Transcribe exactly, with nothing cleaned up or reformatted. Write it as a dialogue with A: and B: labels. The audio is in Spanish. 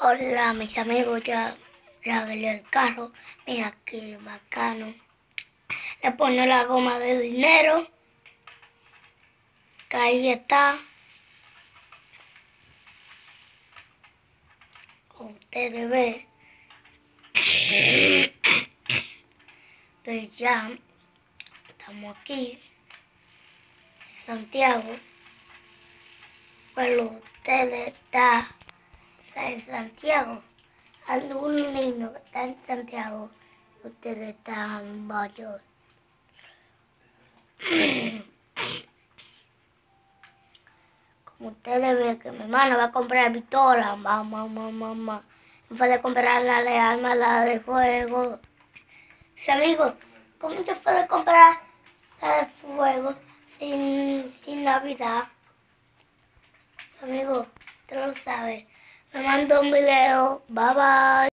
A: Hola, mis amigos, ya, ya arreglé el carro. Mira qué bacano. Le pone la goma de dinero, que ahí está. Como ustedes ven, pues ya estamos aquí, en Santiago. Pero ustedes están en Santiago. Hay un niño que está en Santiago y ustedes están en Bayo. Como ustedes ven que mi hermano va a comprar pistola, mamá, mamá, mamá. Me fue a comprar la de arma, la de fuego. Sí, amigo, ¿cómo te fue a comprar la de fuego sin, sin Navidad? Amigo, tú lo sabes. Me mandó un video. Bye bye.